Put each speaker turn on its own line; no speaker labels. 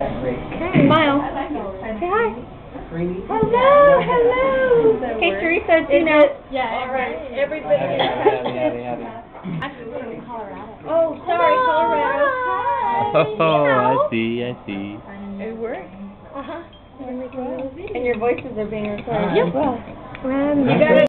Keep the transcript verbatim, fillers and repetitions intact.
Okay, smile. Say hi. Hello, hello. Okay, Teresa, it's you now.
Yeah, all right. Everybody. Actually, we're in Colorado. Oh, sorry, Colorado. Hi.
Oh, I see, I see.
It works. Uh huh.
And your voices are being recorded as well.
You gotta